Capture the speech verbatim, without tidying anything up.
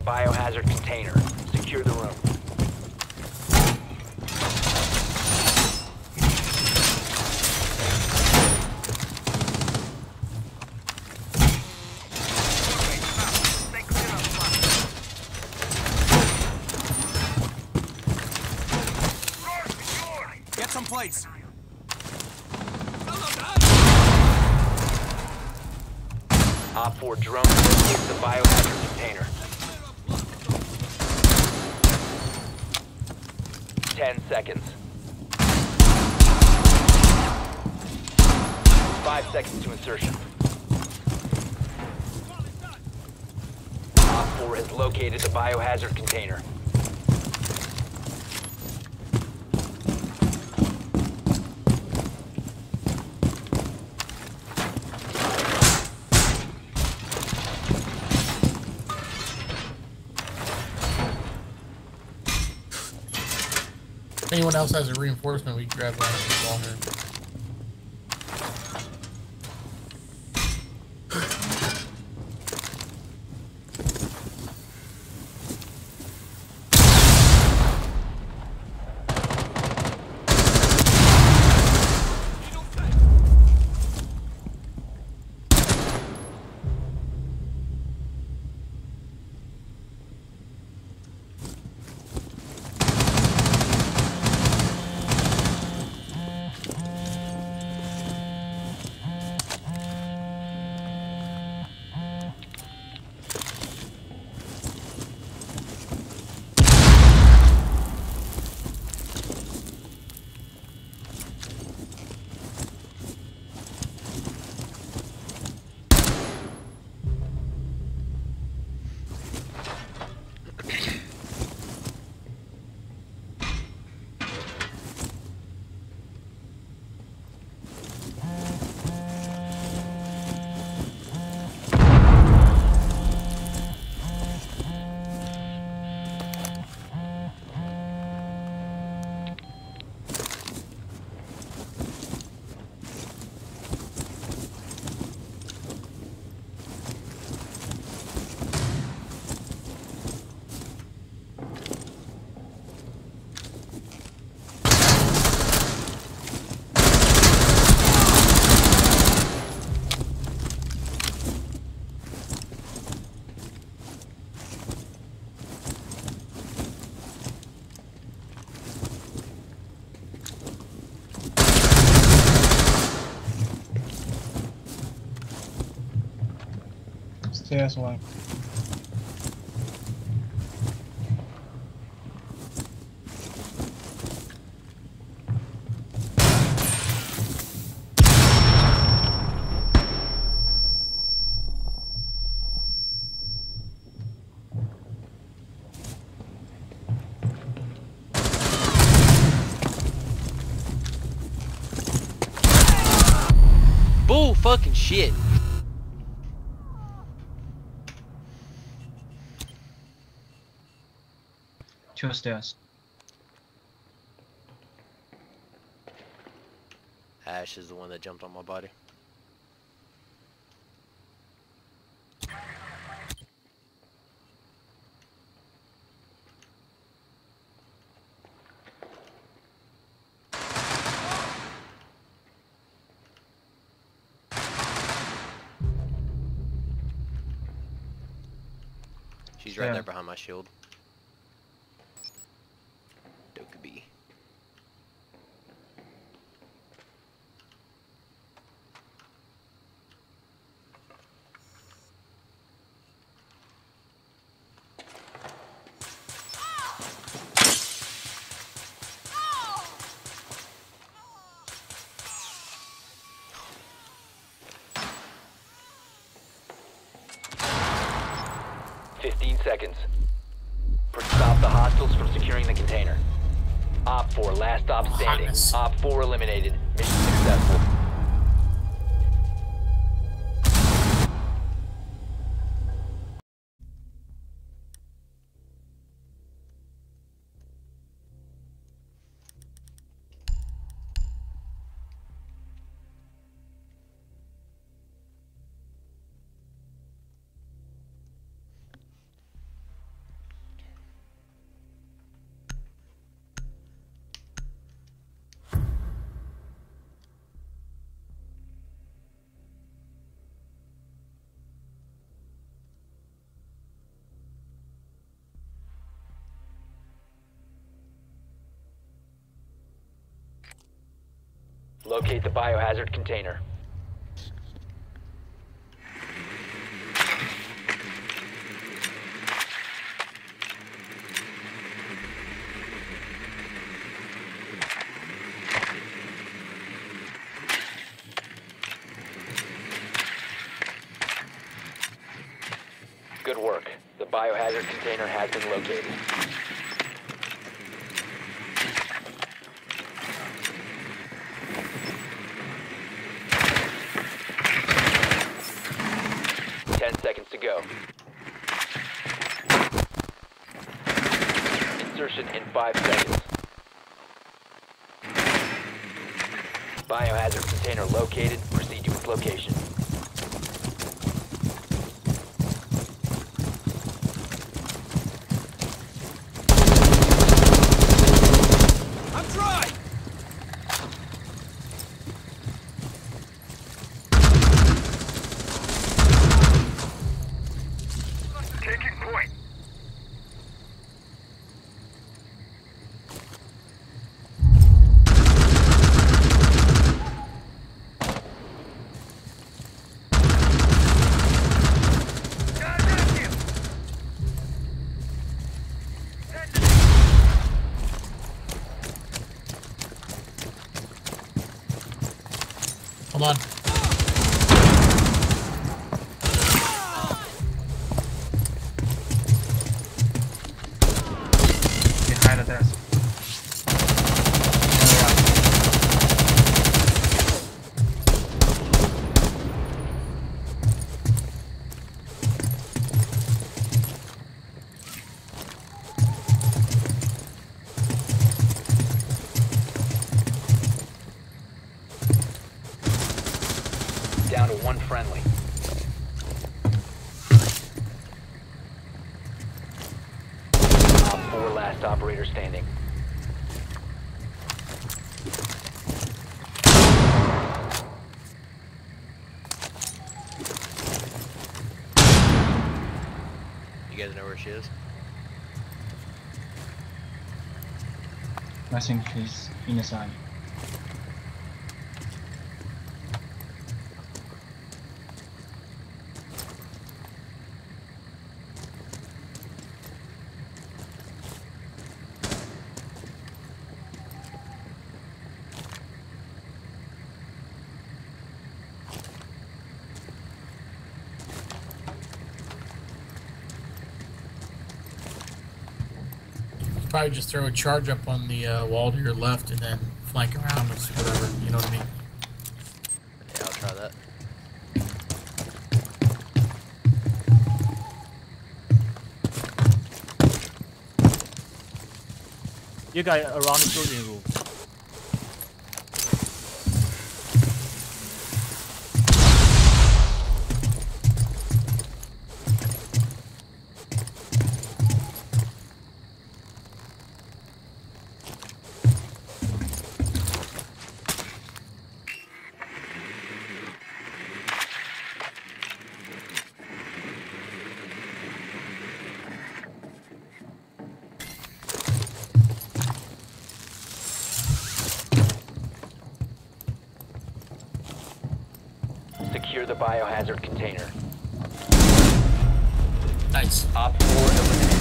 Biohazard container. Secure the room. Get some plates. Op four drone locates the biohazard container. Ten seconds. Five seconds to insertion. Op four has located the biohazard container. If anyone else has a reinforcement, we can grab that as well here. Stay as one. Bull fucking shit. Two stairs. Ash is the one that jumped on my body. She's right Yeah. there behind my shield. Dokkaebi. Fifteen seconds. Stop the hostiles from securing the container. Op four, last stop standing. Nice. Op four eliminated. Mission successful. Locate the biohazard container. Good work. The biohazard container has been located. Ten seconds to go. Insertion in five seconds. Biohazard container located. Proceed to its location. Hold on. Behind the desk. Down to one friendly. Op four, last operator standing. You guys know where she is? I think she's inside. Probably just throw a charge up on the uh, wall to your left and then flank around or whatever. You know what I mean? Yeah, I'll try that. You guys around the building room. Secure the biohazard container. Nice. Op four eliminated.